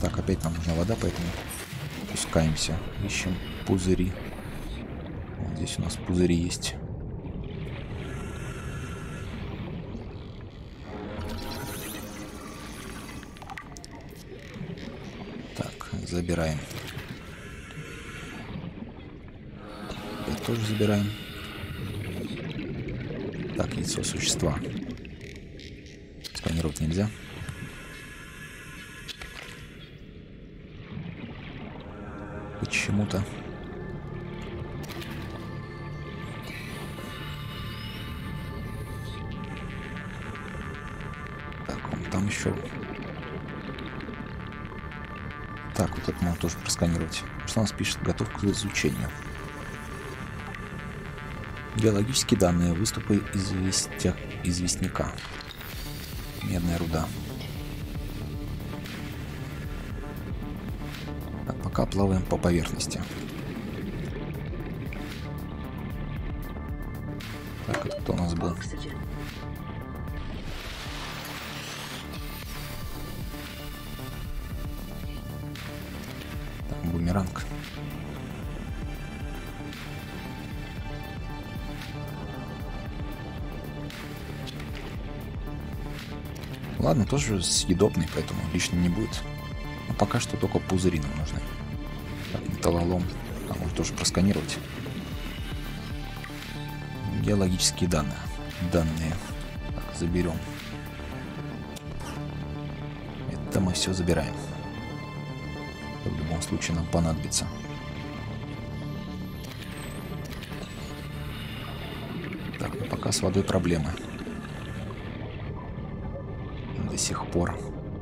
Так, опять нам нужна вода, поэтому спускаемся. Ищем пузыри. Вот здесь у нас пузыри есть. Так, забираем. Это тоже забираем. Так, яйцо существа. Сканировать нельзя. Почему-то. Так, он там еще. Так, вот это можно тоже просканировать. Что у нас пишет? Готов к изучению. Геологические данные. Выступы известняка. Медная руда. Так, пока плаваем по поверхности. Так, это кто у нас был? Так, бумеранг. Ладно, тоже съедобный, поэтому лишним не будет. Но пока что только пузыри нам нужны. Так, металлолом. А можно тоже просканировать. Геологические данные. Так, заберем. Это мы все забираем. В любом случае нам понадобится. Так, ну пока с водой проблемы. До сих пор.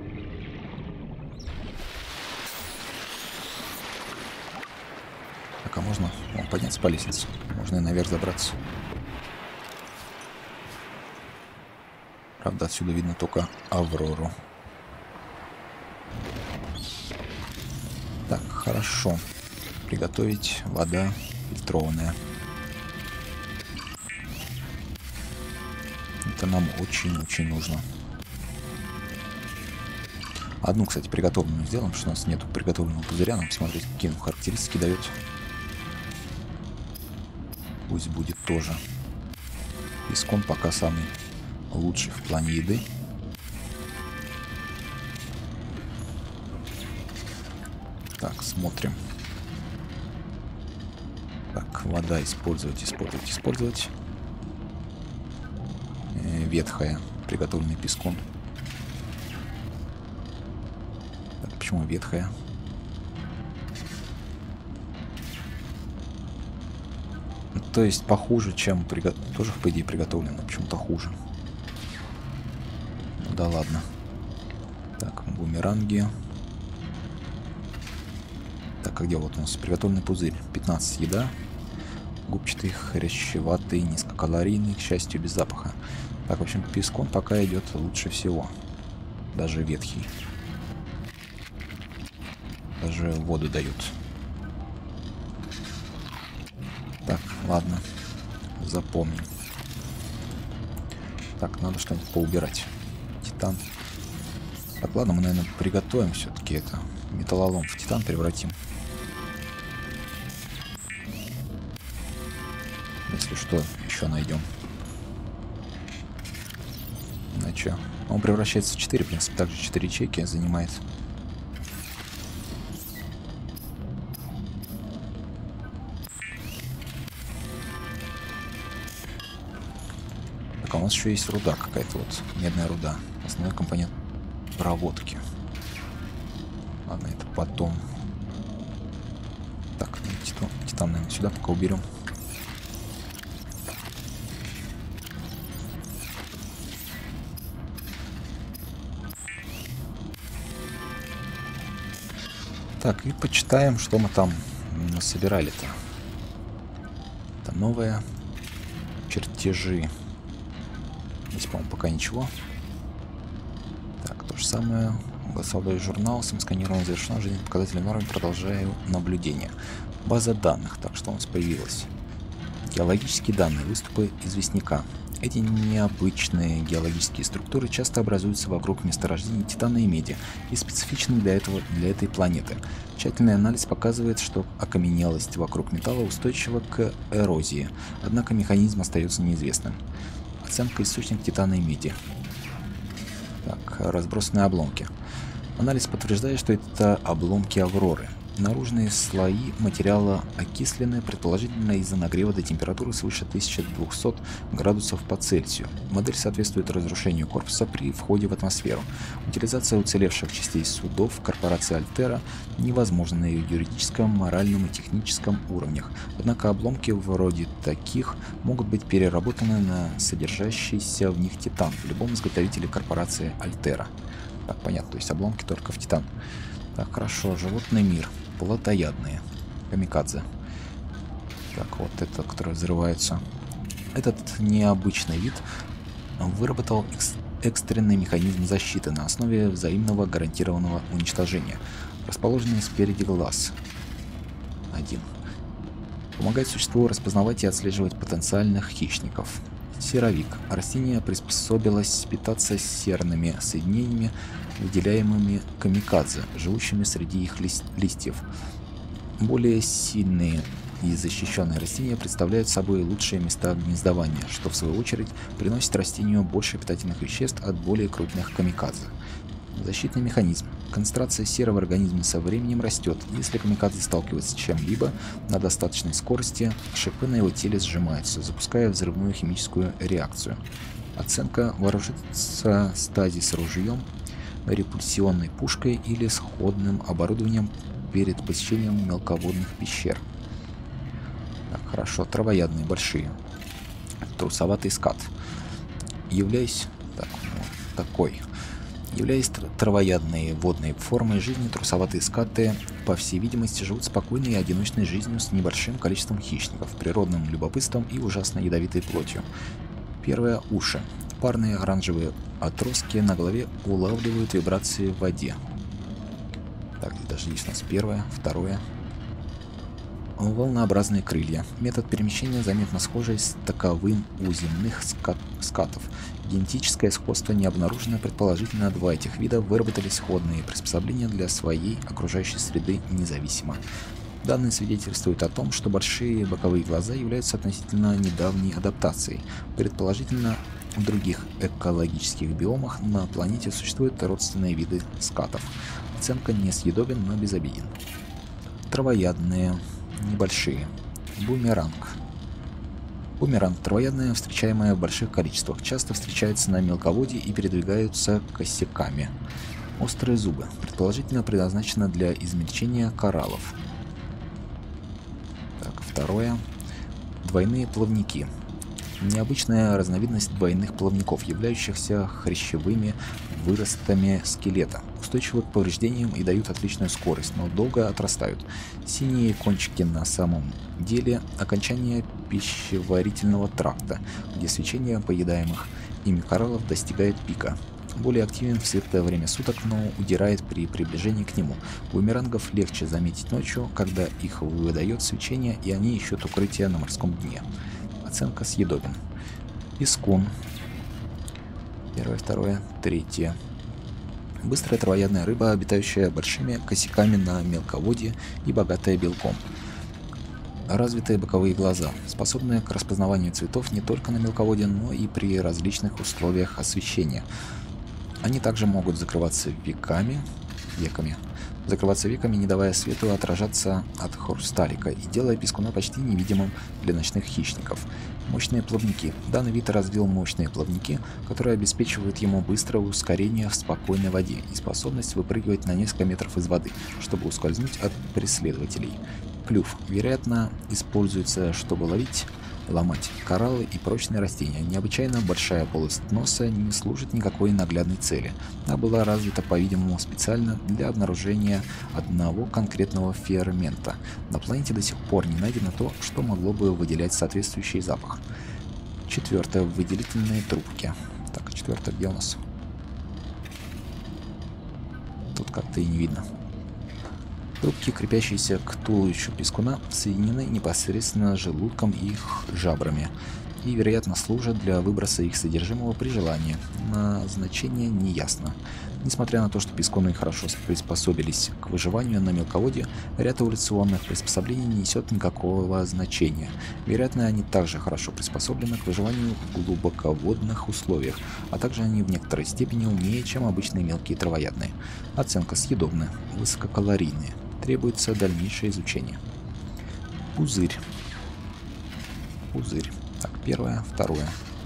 Так, а можно подняться по лестнице? Можно и наверх забраться. Правда, отсюда видно только Аврору. Так, хорошо. Приготовить вода фильтрованная. Это нам очень-очень нужно. Одну, кстати, приготовленную сделаем, потому что у нас нету приготовленного пузыря. Нам посмотреть, какие характеристики дает. Пусть будет тоже. Искон пока самый лучший в плане еды. Так, смотрим. Так, вода использовать. Ветхая, приготовленный песком. Так, почему ветхая? То есть похуже, чем тоже, по идее, приготовлено. Почему-то хуже. Ну да ладно. Так, бумеранги. Так, а где вот у нас приготовленный пузырь? 15 еда. Губчатый, хрящеватый, низкокалорийный, к счастью, без запаха. Так, в общем, пескон пока идет лучше всего. Даже ветхий. Даже воду дают. Так, ладно. Запомним. Так, надо что-нибудь поубирать. Титан. Так, ладно, мы, наверное, приготовим все-таки это. Металлолом в титан превратим. Если что, еще найдем. Иначе он превращается в 4, в принципе, также 4 ячейки занимает. Так, а у нас еще есть руда какая-то, вот медная руда. Основной компонент проводки. Ладно, это потом. Так, титан, наверное, сюда пока уберем. Так, и почитаем, что мы там насобирали-то. Это новые чертежи. Здесь, по-моему, пока ничего. Так, то же самое. Голосовой журнал. Самосканирование завершено. Жизнь показателей нормы. Продолжаю наблюдение. База данных. Так, что у нас появилось? Геологические данные. Выступы известняка. Эти необычные геологические структуры часто образуются вокруг месторождений титана и меди и специфичны для этой планеты. Тщательный анализ показывает, что окаменелость вокруг металла устойчива к эрозии, однако механизм остается неизвестным. Оценка источник титана и меди. Так, разбросанные обломки. Анализ подтверждает, что это обломки Авроры. Наружные слои материала окислены, предположительно из-за нагрева до температуры свыше 1200 градусов по Цельсию. Модель соответствует разрушению корпуса при входе в атмосферу. Утилизация уцелевших частей судов корпорации Альтера невозможна на ее юридическом, моральном и техническом уровнях. Однако обломки вроде таких могут быть переработаны на содержащийся в них титан в любом изготовителе корпорации Альтера. Так, понятно, то есть обломки только в титан. Так, хорошо, животный мир. Плотоядные. Камикадзе. Так, вот это, которые взрываются. Этот необычный вид выработал экстренный механизм защиты на основе взаимного гарантированного уничтожения, расположенный спереди глаз. 1. Помогает существу распознавать и отслеживать потенциальных хищников. Серовик. Растение приспособилось питаться серными соединениями, выделяемыми камикадзе, живущими среди их листьев. Более сильные и защищенные растения представляют собой лучшие места гнездования, что в свою очередь приносит растению больше питательных веществ от более крупных камикадзе. Защитный механизм. Концентрация серы в организме со временем растет. Если камикадзе сталкивается с чем-либо на достаточной скорости, шипы на его теле сжимаются, запуская взрывную химическую реакцию. Оценка: вооружиться стазис ружьем, репульсионной пушкой или сходным оборудованием перед посещением мелководных пещер. Так, хорошо, травоядные, большие. Трусоватый скат. Являясь травоядной водной формой жизни, трусоватые скаты, по всей видимости, живут спокойной и одиночной жизнью с небольшим количеством хищников, природным любопытством и ужасно ядовитой плотью. Первое – уши. Парные оранжевые отростки на голове улавливают вибрации в воде. Так, здесь даже есть у нас первое, второе. Волнообразные крылья. Метод перемещения заметно схожий с таковым у земных скатов. Генетическое сходство не обнаружено, предположительно, два этих вида выработали сходные приспособления для своей окружающей среды независимо. Данные свидетельствуют о том, что большие боковые глаза являются относительно недавней адаптацией. Предположительно, в других экологических биомах на планете существуют родственные виды скатов. Оценка: несъедобен, но безобиден. Травоядные. Небольшие. Бумеранг. Бумеранг травоядная, встречаемая в больших количествах, часто встречается на мелководье и передвигаются косяками. Острые зубы. Предположительно предназначена для измельчения кораллов. Так, второе. Двойные плавники. Необычная разновидность двойных плавников, являющихся хрящевыми выростами скелета. Устойчивы к повреждениям и дают отличную скорость, но долго отрастают. Синие кончики на самом деле окончание пищеварительного тракта, где свечение поедаемых ими кораллов достигает пика. Более активен в светлое время суток, но удирает при приближении к нему. Бумерангов легче заметить ночью, когда их выдает свечение, и они ищут укрытие на морском дне. Оценка: съедобен. Искун. Первое, второе, третье. Быстрая травоядная рыба, обитающая большими косяками на мелководье и богатая белком. Развитые боковые глаза, способные к распознаванию цветов не только на мелководье, но и при различных условиях освещения. Они также могут закрываться веками, не давая свету отражаться от хрусталика и делая пескуна почти невидимым для ночных хищников. Мощные плавники. Данный вид развил мощные плавники, которые обеспечивают ему быстрое ускорение в спокойной воде и способность выпрыгивать на несколько метров из воды, чтобы ускользнуть от преследователей. Клюв. Вероятно, используется, чтобы ломать кораллы и прочные растения. Необычайно большая полость носа не служит никакой наглядной цели. Она была развита, по-видимому, специально для обнаружения одного конкретного фермента. На планете до сих пор не найдено то, что могло бы выделять соответствующий запах. Четвертое. Выделительные трубки. Так, четвертое где у нас? Тут как-то и не видно. Трубки, крепящиеся к туловищу пескуна, соединены непосредственно с желудком и их жабрами. и, вероятно, служат для выброса их содержимого при желании. Назначение не ясно. Несмотря на то, что песконы хорошо приспособились к выживанию на мелководье, ряд эволюционных приспособлений не несет никакого значения. Вероятно, они также хорошо приспособлены к выживанию в глубоководных условиях, а также они в некоторой степени умнее, чем обычные мелкие травоядные. Оценка съедобная, высококалорийные. Требуется дальнейшее изучение. Пузырь. Пузырь. Так, первое, второе.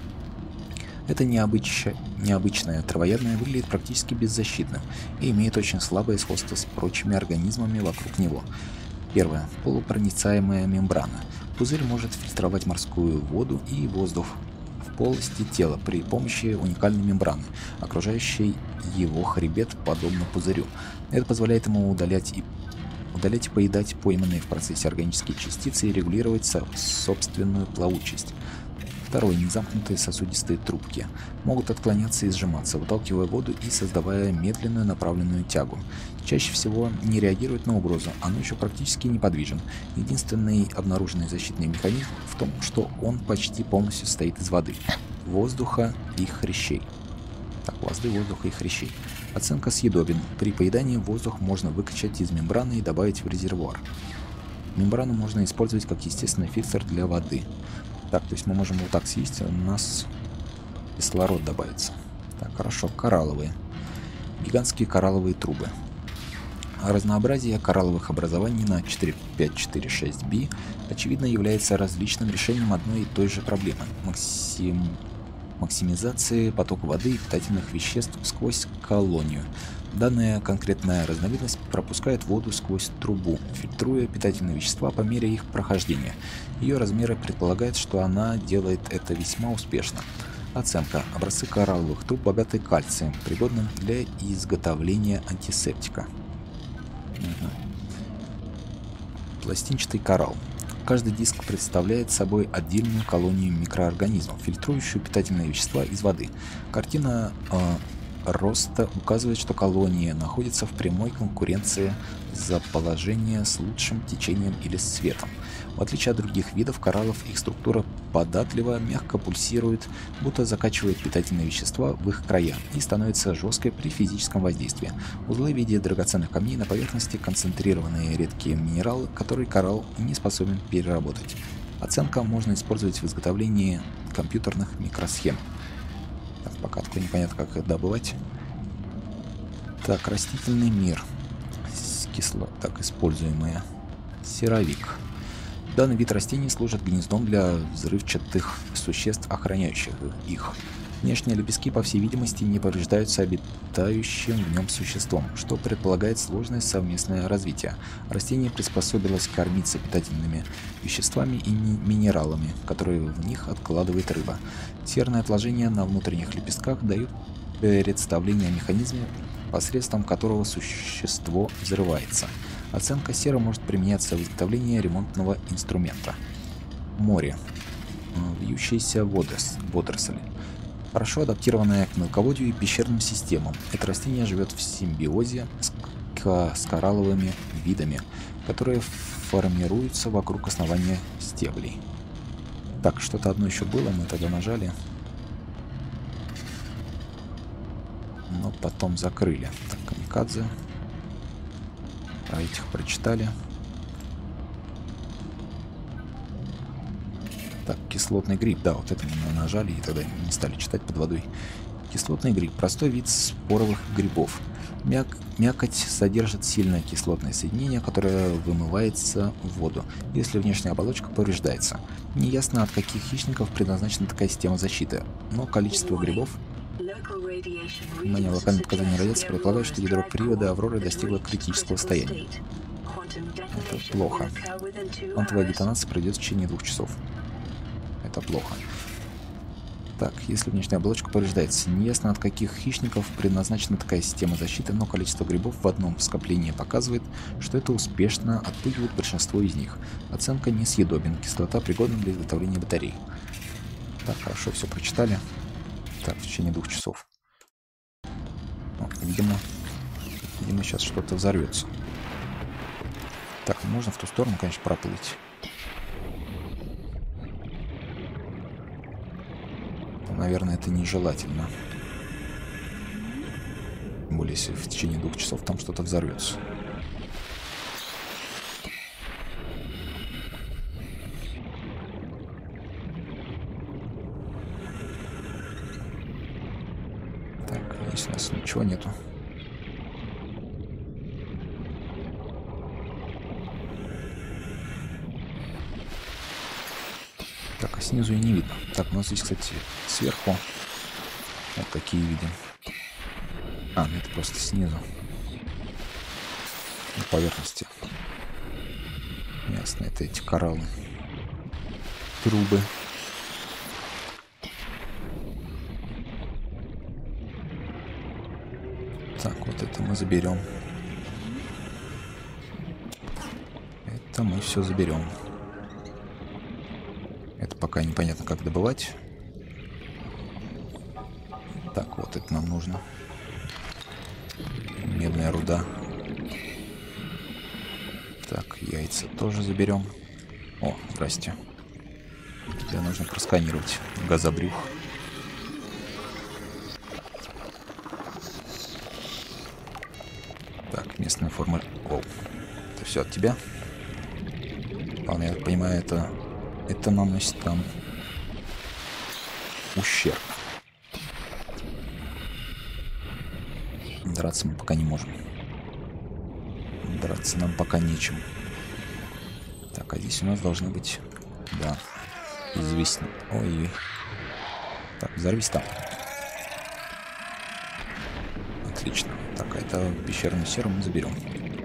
Это необычное травоядное выглядит практически беззащитным и имеет очень слабое сходство с прочими организмами вокруг него. Первое. Полупроницаемая мембрана. Пузырь может фильтровать морскую воду и воздух в полости тела при помощи уникальной мембраны, окружающей его хребет подобно пузырю. Это позволяет ему удалять и поедать пойманные в процессе органические частицы и регулировать собственную плавучесть. Второе. Незамкнутые сосудистые трубки могут отклоняться и сжиматься, выталкивая воду и создавая медленную направленную тягу. Чаще всего не реагирует на угрозу, а ночью практически неподвижен. Единственный обнаруженный защитный механизм в том, что он почти полностью состоит из воды, воздуха и хрящей. Так, воды, воздуха и хрящей. Оценка съедобен. При поедании воздух можно выкачать из мембраны и добавить в резервуар. Мембрану можно использовать как естественный фильтр для воды. Так, то есть мы можем вот так съесть, у нас кислород добавится. Так, хорошо, коралловые. Гигантские коралловые трубы. Разнообразие коралловых образований на 4546b очевидно является различным решением одной и той же проблемы максимизации потока воды и питательных веществ сквозь колонию. Данная конкретная разновидность пропускает воду сквозь трубу, фильтруя питательные вещества по мере их прохождения. Ее размеры предполагают, что она делает это весьма успешно. Оценка. Образцы коралловых труб богаты кальцием, пригодным для изготовления антисептика. Пластинчатый коралл. Каждый диск представляет собой отдельную колонию микроорганизмов, фильтрующую питательные вещества из воды. Картина роста указывает, что колония находится в прямой конкуренции за положение с лучшим течением или светом. В отличие от других видов кораллов, их структура податлива, мягко пульсирует, будто закачивает питательные вещества в их края и становится жесткой при физическом воздействии. Узлы в виде драгоценных камней на поверхности, концентрированные редкие минералы, которые коралл не способен переработать. Оценка можно использовать в изготовлении компьютерных микросхем. Так, пока такое непонятно, как их добывать. Так, растительный мир. Так, используемое. Серовик. Данный вид растений служит гнездом для взрывчатых существ, охраняющих их. Внешние лепестки, по всей видимости, не повреждаются обитающим в нем существом, что предполагает сложное совместное развитие. Растение приспособилось кормиться питательными веществами и минералами, которые в них откладывает рыба. Серное отложение на внутренних лепестках дают представление о механизме, посредством которого существо взрывается. Оценка сера может применяться в изготовлении ремонтного инструмента. Море. Вьющиеся водоросли. Хорошо адаптированное к мелководью и пещерным системам. Это растение живет в симбиозе с коралловыми видами, которые формируются вокруг основания стеблей. Так, что-то одно еще было, мы тогда нажали. Но потом закрыли. Так, камикадзе. Про этих прочитали. Так, кислотный гриб. Да, вот это мы нажали и тогда не стали читать под водой. Кислотный гриб. Простой вид споровых грибов. Мякоть содержит сильное кислотное соединение, которое вымывается в воду, если внешняя оболочка повреждается. Неясно, от каких хищников предназначена такая система защиты, но количество грибов... Внимание, локальное показание радиации предполагает, что ядро привода Авроры достигло критического состояния. Это плохо. Квантовая детонация пройдет в течение 2 часов. Это плохо. Так, если внешняя оболочка повреждается, неясно, от каких хищников предназначена такая система защиты, но количество грибов в одном скоплении показывает, что это успешно отпугивает большинство из них. Оценка несъедобен, кислота пригодна для изготовления батарей. Так, хорошо, все прочитали. Так, в течение 2 часов. О, видимо, сейчас что-то взорвется. Так, можно в ту сторону, конечно, проплыть. наверное, это нежелательно. Тем более, если в течение 2 часов там что-то взорвется. Так, здесь у нас ничего нету. Так, а снизу и не видно. Так, у нас здесь, кстати, сверху вот такие видим. А, ну это просто снизу. На поверхности. Ясно, это эти кораллы. Трубы. Так, вот это мы заберем. Это мы все заберем. Это пока непонятно, как добывать. Так, вот это нам нужно. Медная руда. Так, яйца тоже заберем. О, здрасте. Тебя нужно просканировать. Газобрюх. Так, местная форма. О, это все от тебя. Ладно, я так понимаю, это наносит нам ущерб. Драться мы пока не можем. Драться нам пока нечем. Так, а здесь у нас должны быть... Да. Известно. Ой. Так, взорвись там. Отлично. Так, а это пещерную серу мы заберем.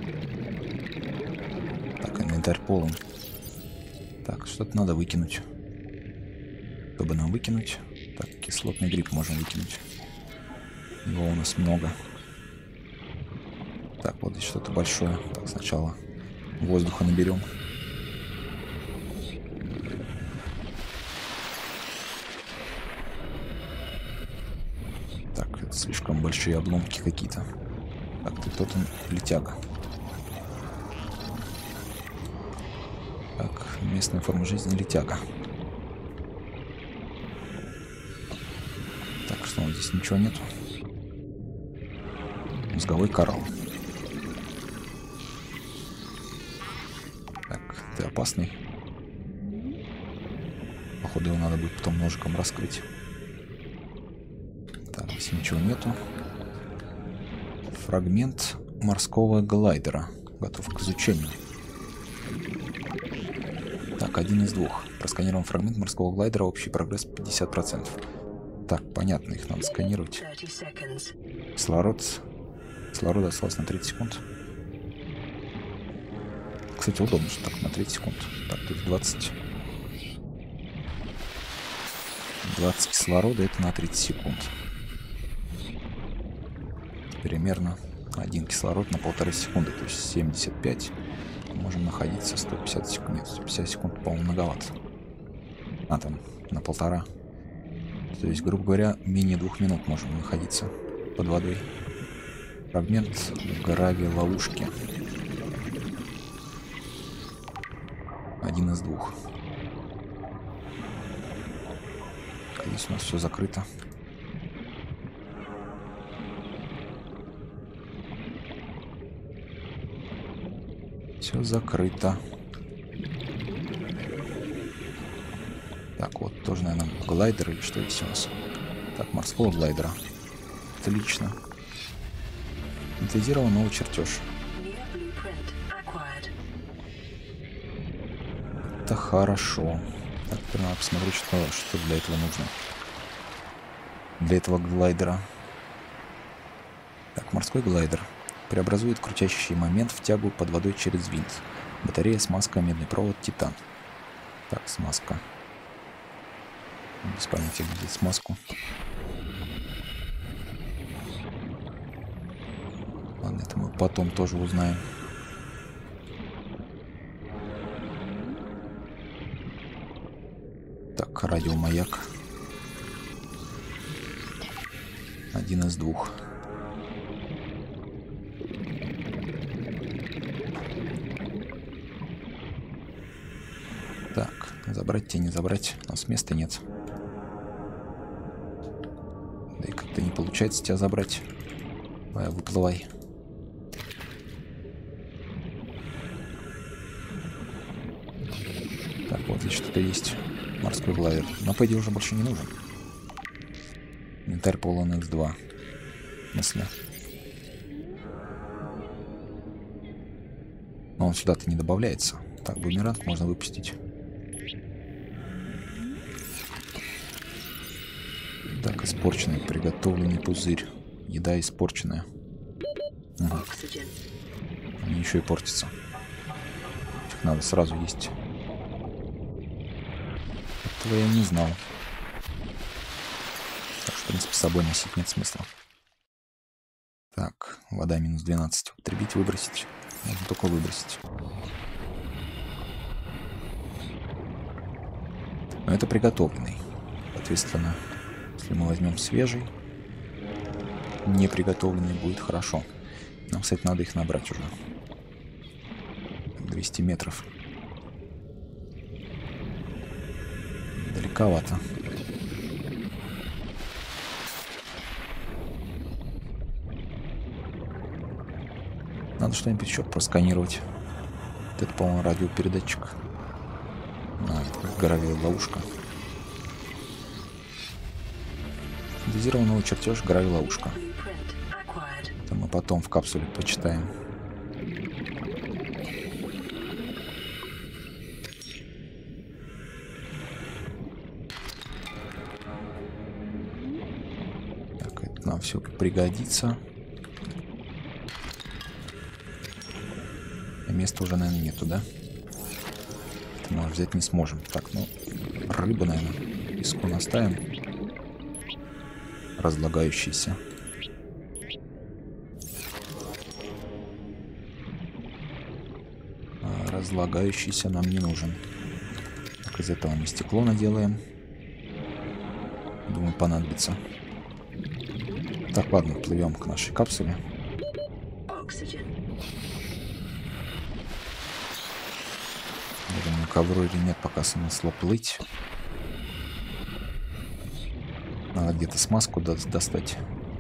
Так, инвентарь полон. Так, что-то надо выкинуть. Чтобы нам выкинуть... Так, кислотный гриб можем выкинуть. Его у нас много. Так, вот здесь что-то большое. Так, сначала воздуха наберем. Так, это слишком большие обломки какие-то. Так, ты тот он летяга. Так, местная форма жизни летяга. Так, что вот здесь ничего нету. Мозговой коралл. Ты опасный. Походу его надо будет потом ножиком раскрыть. Так, здесь ничего нету. Фрагмент морского глайдера. Готов к изучению. Так, 1 из 2. Просканирован фрагмент морского глайдера. Общий прогресс 50%. Так, понятно, их надо сканировать. Кислород осталось на 30 секунд. Кстати, удобно, что так на 30 секунд. Так, тут 20 кислорода, это на 30 секунд. Примерно 1 кислород на 1,5 секунды, то есть 75. Можем находиться 150 секунд. Нет, 150 секунд, по-моему, многовато. А, там, на 1,5. То есть, грубо говоря, менее 2 минут можем находиться под водой. Фрагмент гравиловушки. 1 из 2. Здесь у нас все закрыто. Все закрыто. Так, вот тоже, наверное, глайдер или что здесь у нас? Так, морского глайдера. Отлично. Синтезировал новый чертеж. Это хорошо. Так, теперь надо посмотреть, что для этого нужно. Для этого глайдера. Так, морской глайдер. Преобразует крутящий момент в тягу под водой через винт. Батарея, смазка, медный провод, титан. Так, смазка. Без понятия, где смазку. Ладно, это мы потом тоже узнаем. Так, радиомаяк. 1 из 2. Так, забрать тебе не забрать. У нас места нет. Да и как-то не получается тебя забрать. Давай, выплывай. Так, вот здесь что-то есть. Морской глайдер. Но, по идее, уже больше не нужен. Инвентарь полон X2. В смысле? Но он сюда-то не добавляется. Так, бумеранг можно выпустить. Так, испорченный, приготовленный пузырь. Еда испорченная. Угу. Они еще и портятся. Их надо сразу есть. Этого я не знал. Так что, в принципе, с собой носить нет смысла. Так, вода минус 12. Употребить, выбросить. Можно только выбросить. Но это приготовленный. Соответственно, если мы возьмем свежий, не приготовленный, будет хорошо. Нам, кстати, надо их набрать уже. 200 метров. Далековато. Надо что-нибудь еще просканировать. Это, по-моему, радиопередатчик. А, это как горовая ловушка. Дозированного чертеж горовая ловушка. Это мы потом в капсуле почитаем. Так, это нам все пригодится. Места уже, наверное, нету, да? Это мы взять не сможем. Так, ну, рыбу, наверное, песку наставим. Разлагающийся. А разлагающийся нам не нужен. Так, из этого мы стекло наделаем. Думаю, понадобится. Так, ладно, плывем к нашей капсуле. Думаю, ковру или нет, пока смысла плыть. Надо где-то смазку достать.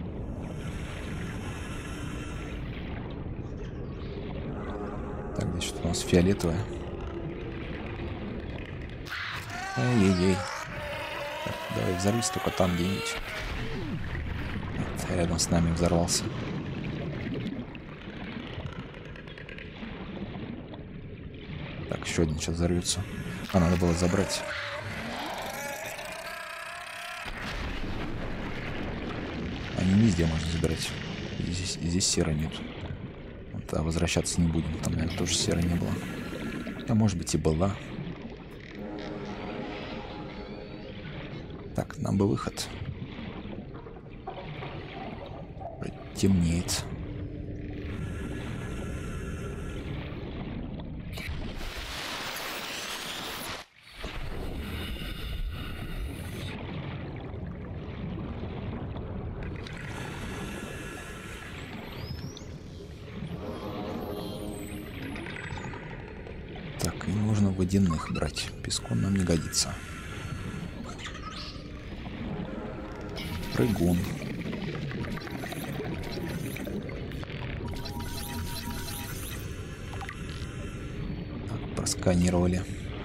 Так, здесь что-то у нас фиолетовое. Эй-ей-ей. Так, давай взорвись только там где-нибудь. Вот, рядом с нами взорвался. Так, еще один сейчас взорвется. А, надо было забрать. Они везде можно забирать. Здесь серы нет. Вот, а возвращаться не будем. Там, наверное, тоже серы не было. А может быть и была. Так, нам бы выход. Темнеет. Так, и нужно водяных брать. Песку нам не годится. Прыгун. Так, просканировали.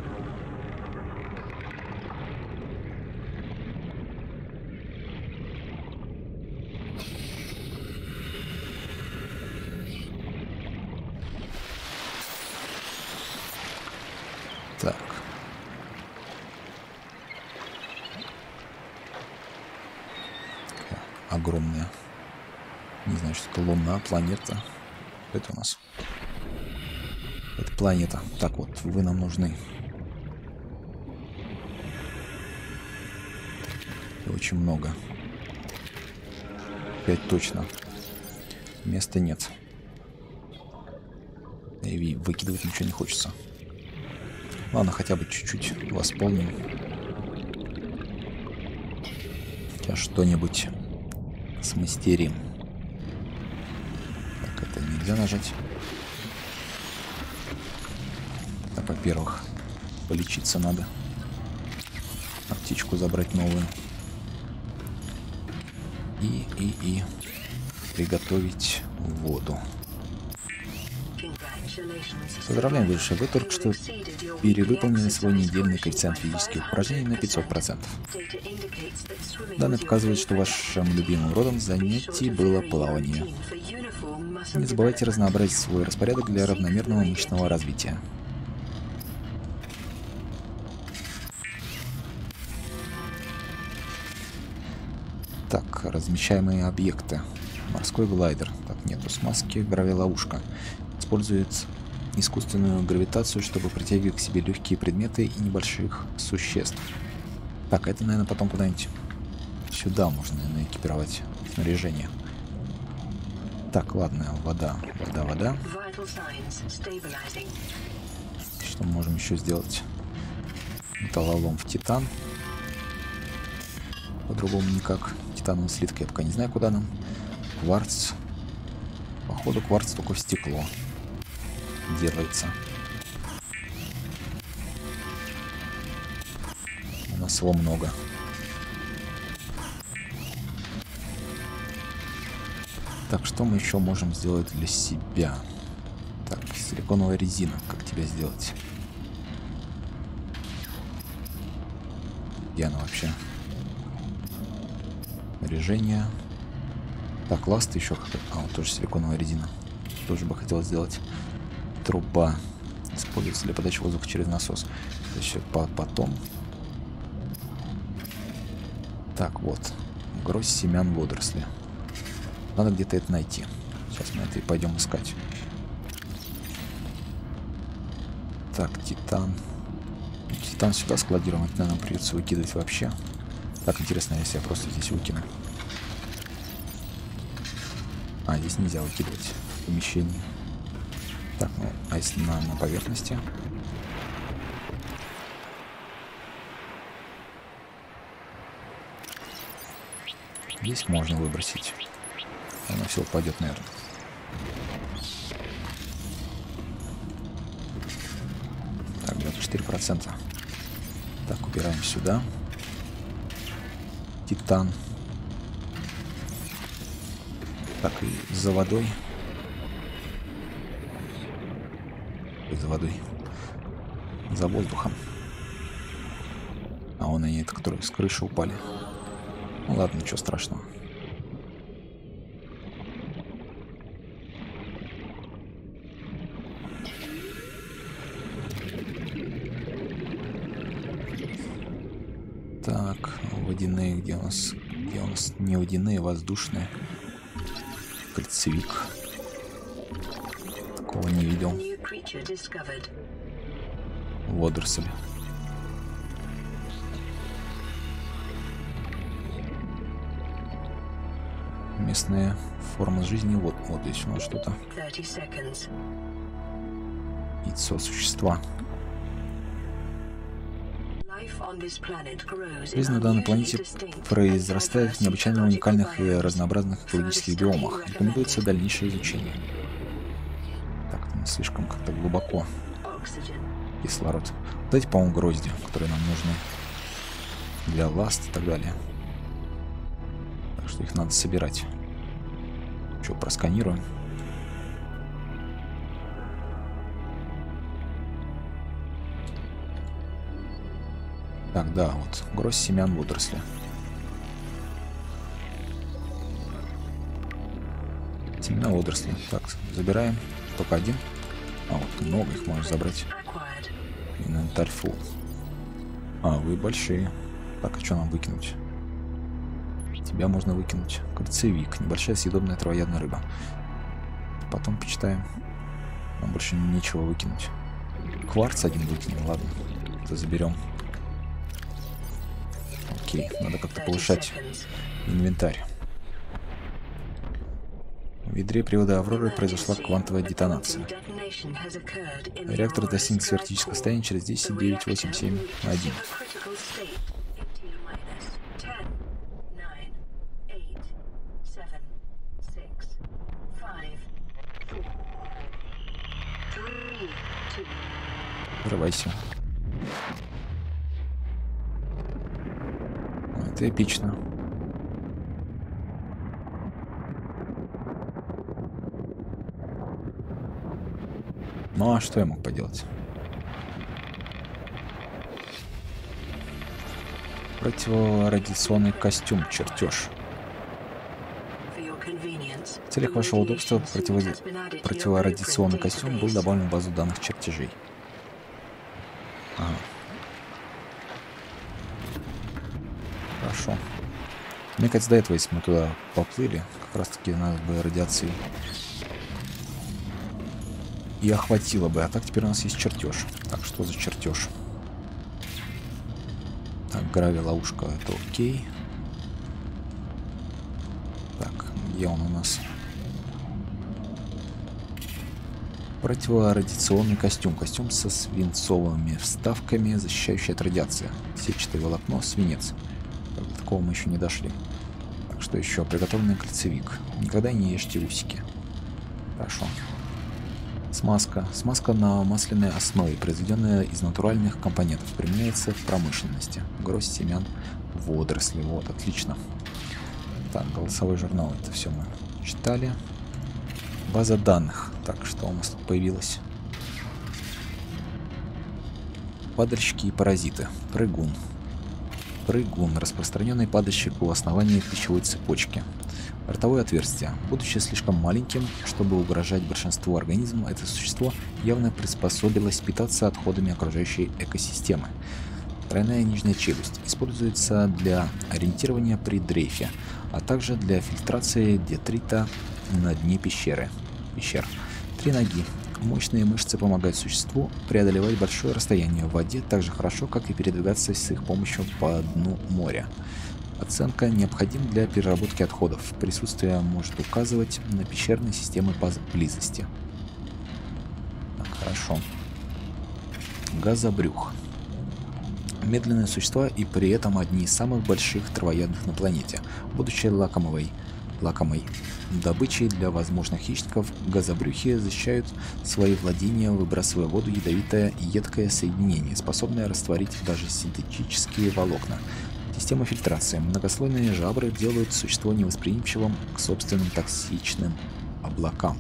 Так. Такая огромная. Не знаю, что это Луна, планета. Это у нас. Это планета. Так вот, вы нам нужны. И очень много. 5 точно. Места нет. И выкидывать ничего не хочется. Ладно, хотя бы чуть-чуть восполним. Сейчас что-нибудь смастерим. Так, это нельзя нажать. Так, во-первых, полечиться надо. Аптечку забрать новую. И приготовить воду. Поздравляем, выше. Вы только что перевыполнили свой недельный коэффициент физических упражнений на 500%. Данные показывают, что вашим любимым родом занятий было плавание. Не забывайте разнообразить свой распорядок для равномерного мышечного развития. Так, размещаемые объекты. Морской глайдер. Так, нету смазки. Гравиловушка. Использует искусственную гравитацию, чтобы притягивать к себе легкие предметы и небольших существ. Так, это, наверное, потом куда-нибудь сюда можно, наверное, экипировать снаряжение. Так, ладно, вода. Что мы можем еще сделать? Металлолом в титан. По-другому никак. Титановая слитка я пока не знаю, куда нам. Кварц. Походу, кварц только в стекло делается. У нас его много. Так, что мы еще можем сделать для себя? Так, силиконовая резина. Как тебя сделать? Где она вообще? Снаряжение. Так, ласт еще. А, вот тоже силиконовая резина. Тоже бы хотел сделать. Труба. Используется для подачи воздуха через насос. Это еще потом. Так, вот. Гроздь семян водоросли. Надо где-то это найти. Сейчас мы это и пойдем искать. Так, титан. Титан сюда складировать, наверное, придется выкидывать вообще. Так, интересно, если я просто здесь выкину. А, здесь нельзя выкидывать в помещении. Так, ну, а если на поверхности? Здесь можно выбросить. Оно все упадет, наверное. Так, 94%. Так, убираем сюда. Титан. Так, и за водой. За водой. За воздухом. А вон они, это которые с крыши упали. Ну ладно, ничего страшного. Так, водяные, где у нас не водяные, воздушные. Кольцевик. Такого не видел. Водоросли. Местная форма жизни. Вот здесь у нас что-то. Яйцо существа. Жизнь на данной планете произрастает в необычайно уникальных и разнообразных экологических биомах. Рекомендуется дальнейшее изучение. Так, это не слишком как-то глубоко. Кислород. Вот эти, по-моему, грозди, которые нам нужны для ласт и так далее. Так что их надо собирать. Что, просканируем. Так, да, вот гроздь семян водоросли. Семена водоросли. Так, забираем. Только один. А, вот много их можно забрать. Инвентарь фулл. А, вы большие. Так, а что нам выкинуть? Тебя можно выкинуть. Кольцевик. Небольшая съедобная травоядная рыба. Потом почитаем. Нам больше нечего выкинуть. Кварц один выкинем, ладно. Это заберем. Окей, надо как-то повышать инвентарь. В ядре привода Авроры произошла квантовая детонация. Реактор достигнет сверхкритического состояния через 10, 9, 8, 7, 1. Взрывайся. Это эпично. Ну а что я мог поделать? Противорадиационный костюм, чертеж. В целях вашего удобства противорадиационный костюм был добавлен в базу данных чертежей. Ага. Хорошо. Мне кажется, до этого, если мы туда поплыли, как раз таки нас бы радиации и охватило бы. А так теперь у нас есть чертеж. Так, что за чертеж? Так, грави-ловушка, это окей. Так, где он у нас? Противорадиационный костюм. Костюм со свинцовыми вставками, защищающий от радиации. Сетчатое волокно, свинец. Правда, такого мы еще не дошли. Так, что еще? Приготовленный кольцевик. Никогда не ешьте усики. Хорошо. Смазка. Смазка на масляной основе, произведенная из натуральных компонентов, применяется в промышленности. Гроздь семян водорослей. Вот, отлично. Так, голосовой журнал. Это все мы читали. База данных. Так, что у нас тут появилось? Падальщики и паразиты. Прыгун. Прыгун. Распространенный падальщик у основания пищевой цепочки. Ротовое отверстие. Будучи слишком маленьким, чтобы угрожать большинству организмов, это существо явно приспособилось питаться отходами окружающей экосистемы. Тройная нижняя челюсть. Используется для ориентирования при дрейфе, а также для фильтрации детрита на дне пещер. 3 ноги. Мощные мышцы помогают существу преодолевать большое расстояние в воде так же хорошо, как и передвигаться с их помощью по дну моря. Оценка необходима для переработки отходов. Присутствие может указывать на пещерные системы поблизости. Так, хорошо. Газобрюх. Медленные существа и при этом одни из самых больших травоядных на планете. Будучи лакомой добычей для возможных хищников, газобрюхи защищают свои владения, выбрасывая в воду ядовитое и едкое соединение, способное растворить даже синтетические волокна. Система фильтрации. Многослойные жабры делают существо невосприимчивым к собственным токсичным облакам.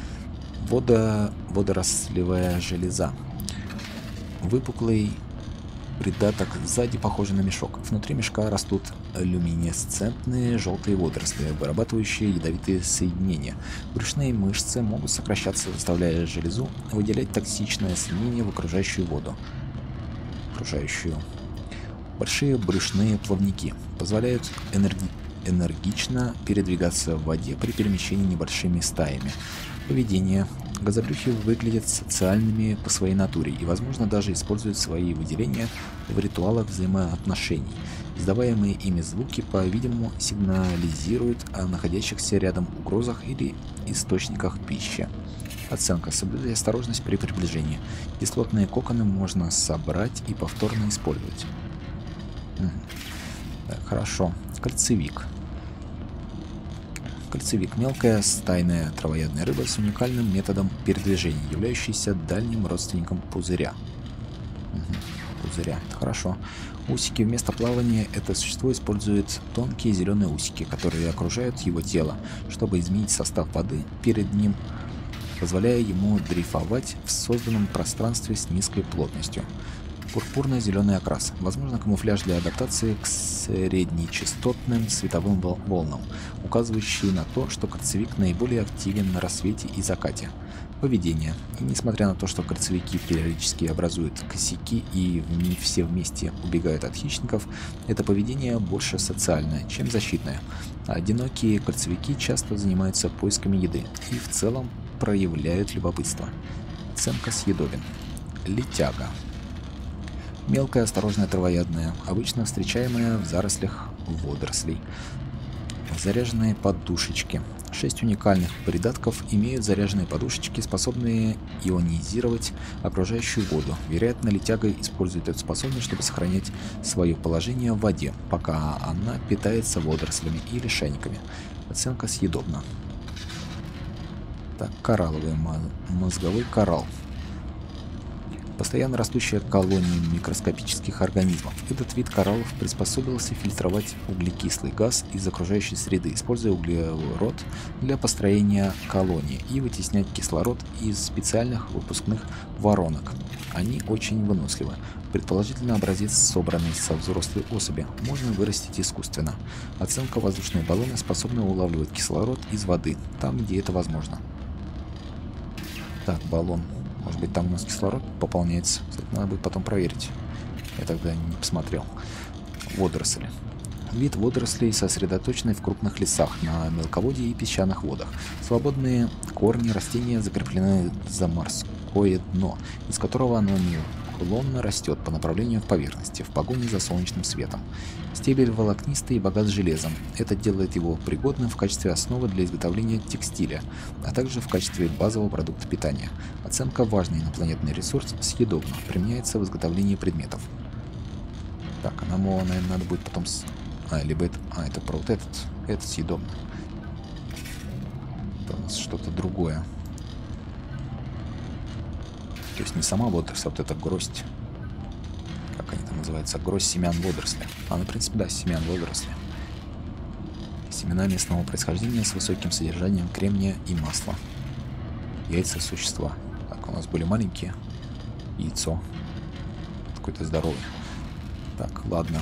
Водорослевая железа. Выпуклый придаток сзади, похожий на мешок. Внутри мешка растут люминесцентные желтые водоросли, вырабатывающие ядовитые соединения. Брюшные мышцы могут сокращаться, заставляя железу выделять токсичное соединение в окружающую воду. Большие брюшные плавники позволяют энергично передвигаться в воде при перемещении небольшими стаями. Поведение. Газобрюхи выглядят социальными по своей натуре и, возможно, даже используют свои выделения в ритуалах взаимоотношений. Издаваемые ими звуки, по-видимому, сигнализируют о находящихся рядом угрозах или источниках пищи. Оценка. Соблюдайте осторожность при приближении. Кислотные коконы можно собрать и повторно использовать. Так, хорошо. Кольцевик. Кольцевик. Мелкая стайная травоядная рыба с уникальным методом передвижения, являющаяся дальним родственником пузыря. Пузыря. Хорошо. Усики. Вместо плавания это существо использует тонкие зеленые усики, которые окружают его тело, чтобы изменить состав воды перед ним, позволяя ему дрейфовать в созданном пространстве с низкой плотностью. Пурпурно-зеленый окрас. Возможно, камуфляж для адаптации к среднечастотным световым волнам, указывающий на то, что кольцевик наиболее активен на рассвете и закате. Поведение. И несмотря на то, что кольцевики периодически образуют косяки и все вместе убегают от хищников, это поведение больше социальное, чем защитное. Одинокие кольцевики часто занимаются поисками еды и в целом проявляют любопытство. Оценка съедобен. Летяга. Мелкая осторожная травоядная, обычно встречаемая в зарослях водорослей. Заряженные подушечки. 6 уникальных придатков имеют заряженные подушечки, способные ионизировать окружающую воду. Вероятно, летяга использует эту способность, чтобы сохранять свое положение в воде, пока она питается водорослями и лишайниками. Оценка съедобна. Так, коралловый мозговой коралл. Постоянно растущая колония микроскопических организмов. Этот вид кораллов приспособился фильтровать углекислый газ из окружающей среды, используя углерод для построения колонии и вытеснять кислород из специальных выпускных воронок. Они очень выносливы. Предположительно, образец, собранный со взрослой особи, можно вырастить искусственно. Оценка: воздушные баллоны способны улавливать кислород из воды, там, где это возможно. Так, баллон. Может быть, там у нас кислород пополняется. Кстати, надо будет потом проверить. Я тогда не посмотрел. Водоросли. Вид водорослей, сосредоточенный в крупных лесах, на мелководье и песчаных водах. Свободные корни растения закреплены за морское дно, из которого оно неуклонно растет по направлению к поверхности, в погоне за солнечным светом. Стебель волокнистый и богат железом. Это делает его пригодным в качестве основы для изготовления текстиля, а также в качестве базового продукта питания. Оценка: важный инопланетный ресурс, съедобно, применяется в изготовлении предметов. Так, а нам его, наверное, надо будет потом... либо это... это про вот этот. Это съедобно. Это у нас что-то другое. То есть не сама водоросль, а вот эта гроздь. Как они там называются? Гроздь семян водоросли. Ну, в принципе, да, семян водоросли. Семена местного происхождения с высоким содержанием кремния и масла. Яйца существа. Так, у нас были маленькие. Яйцо. Какой-то здоровый. Так, ладно.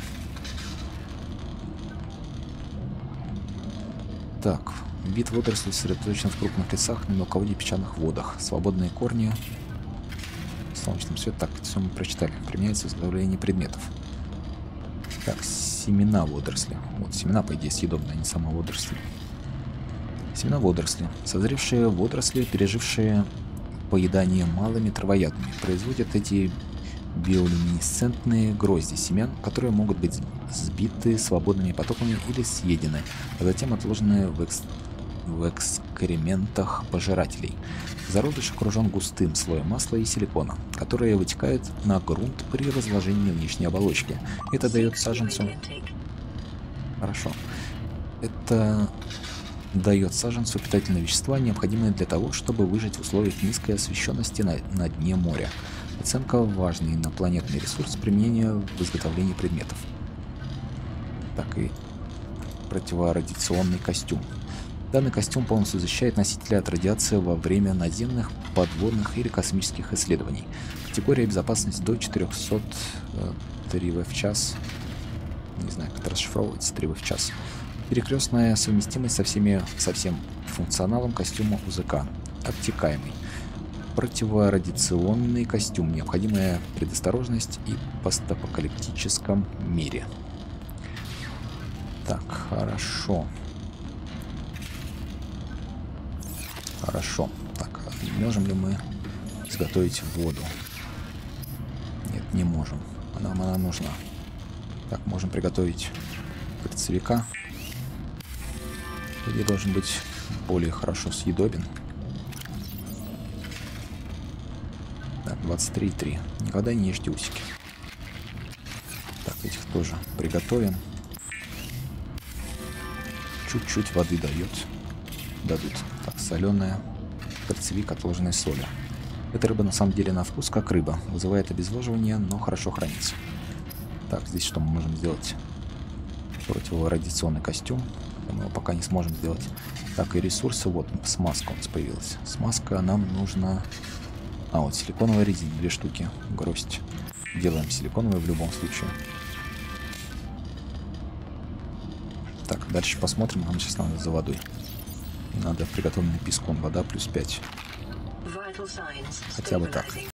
Так, вид водорослей сосредоточен в крупных лесах, на мелководье и песчаных водах. Свободные корни... солнечным светом. Так, это все мы прочитали. Применяется в изготовлении предметов. Так, семена водоросли. Вот, семена, по идее, съедобные, а не сама водоросль. Семена водоросли. Созревшие водоросли, пережившие поедание малыми травоядными, производят эти биолюминесцентные грозди семян, которые могут быть сбиты свободными потоками или съедены, а затем отложены в экскрементах пожирателей. Зародыш окружен густым слоем масла и силикона, которые вытекают на грунт при разложении внешней оболочки. Это дает саженцу... Хорошо. Это дает саженцу питательные вещества, необходимые для того, чтобы выжить в условиях низкой освещенности на дне моря. Оценка: важный инопланетный ресурс, применения в изготовлении предметов. Так, и противорадиационный костюм. Данный костюм полностью защищает носителя от радиации во время наземных, подводных или космических исследований. Категория безопасности до 400 трив в час. Не знаю, как это расшифровывается, трив в час. Перекрестная совместимость со всем функционалом костюма УЗК. Обтекаемый. Противорадиационный костюм. Необходимая предосторожность и в постапокалиптическом мире. Так, хорошо. Хорошо. Так, можем ли мы изготовить воду? Нет, не можем. Нам она нужна. Так, можем приготовить перцевика. Или должен быть более хорошо съедобен. Так, 23,3. Никогда не ешьте усики. Так, этих тоже приготовим. Чуть-чуть воды дадут. Так, соленая. Перцевик, отложенной соли. Эта рыба на самом деле на вкус как рыба. Вызывает обезвоживание, но хорошо хранится. Так, здесь что мы можем сделать? Противорадиационный костюм. Мы его пока не сможем сделать. Так, и ресурсы. Вот, смазка у нас появилась. Смазка нам нужна... вот силиконовая резина. 2 штуки. Гроздь. Делаем силиконовую в любом случае. Так, дальше посмотрим. Нам сейчас надо за водой. И надо приготовленный песком. Вода +5. Хотя бы так.